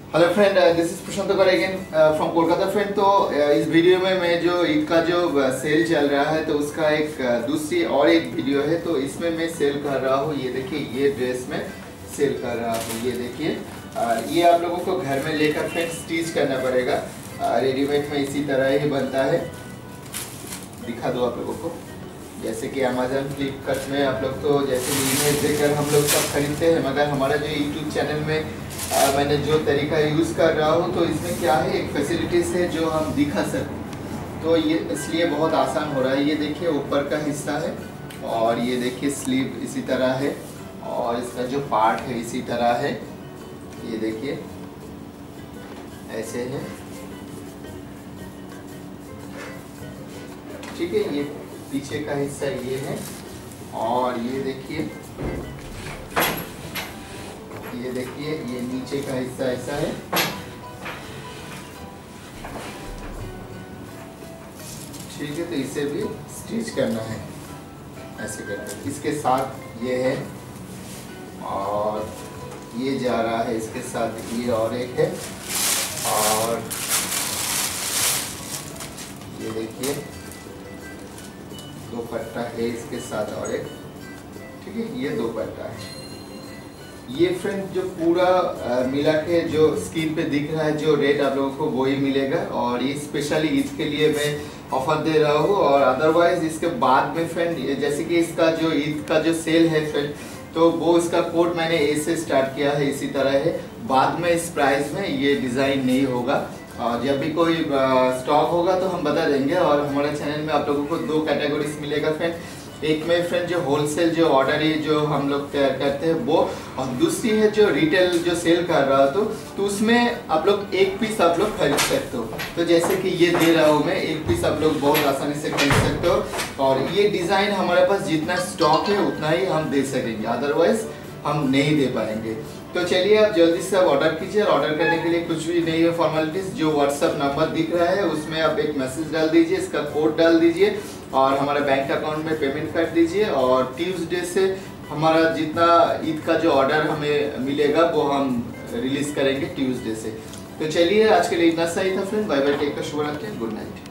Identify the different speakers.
Speaker 1: Hello friend, this is Prashant again from Kolkata friend. तो इस video में मैं जो ईद का जो सेल चल रहा है तो उसका एक दूसरी और एक वीडियो है। तो इसमें मैं सेल कर रहा हूँ, ये देखिए, ये ड्रेस में सेल कर रहा हूँ। ये देखिए, ये आप लोगों को घर में लेकर फ्रेंड स्टिच करना पड़ेगा। रेडीमेड में इसी तरह ही बनता है। दिखा दो आप लोगों को, जैसे कि अमेजन फ्लिपकार्ट में आप लोग तो जैसे इमेज देखकर हम लोग सब खरीदते हैं, मगर हमारा जो यूट्यूब चैनल में मैंने जो तरीका यूज़ कर रहा हूँ तो इसमें क्या है, एक फैसिलिटीज़ है जो हम दिखा सकते। तो ये इसलिए बहुत आसान हो रहा है। ये देखिए ऊपर का हिस्सा है और ये देखिए स्लीव इसी तरह है और इसका जो पार्ट है इसी तरह है। ये देखिए ऐसे है, ठीक है। ये पीछे का हिस्सा ये है और ये देखिए ये नीचे का हिस्सा ऐसा है। ठीक है, तो इसे भी स्टिच करना है ऐसे करके। इसके साथ ये है और ये जा रहा है इसके साथ, ये और एक है और ये देखिए दो पट्टा है इसके साथ और एक, ठीक है। ये दो पट्टा है। ये फ्रेंड जो पूरा मिला के जो स्क्रीन पे दिख रहा है जो रेट आप लोगों को वो ही मिलेगा और ये स्पेशली ईद के लिए मैं ऑफर दे रहा हूँ। और अदरवाइज इसके बाद में फ्रेंड जैसे कि इसका जो ईद का जो सेल है फ्रेंड, तो वो इसका कोड मैंने ए से स्टार्ट किया है, इसी तरह है। बाद में इस प्राइस में ये डिज़ाइन नहीं होगा और जब भी कोई स्टॉक होगा तो हम बता देंगे। और हमारे चैनल में आप लोगों को दो कैटेगरीज मिलेगा फ्रेंड। एक में फ्रेंड जो होलसेल जो ऑर्डर है जो हम लोग तैयार करते हैं वो, और दूसरी है जो रिटेल जो सेल कर रहा हो तो उसमें आप लोग एक पीस आप लोग खरीद सकते हो। तो जैसे कि ये दे रहा हूँ मैं, एक पीस आप लोग बहुत आसानी से खरीद सकते हो। और ये डिज़ाइन हमारे पास जितना स्टॉक है उतना ही हम दे सकेंगे, अदरवाइज हम नहीं दे पाएंगे। तो चलिए आप जल्दी से आप ऑर्डर कीजिए। ऑर्डर करने के लिए कुछ भी नहीं है फॉर्मेलिटीज़, जो व्हाट्सएप नंबर दिख रहा है उसमें आप एक मैसेज डाल दीजिए, इसका कोड डाल दीजिए और हमारे बैंक अकाउंट में पेमेंट कर दीजिए। और ट्यूसडे से हमारा जितना ईद का जो ऑर्डर हमें मिलेगा वो हम रिलीज़ करेंगे ट्यूसडे से। तो चलिए आज के लिए इतना सही था friend. Bye bye, take care, शुभ रात्रि, गुड नाइट।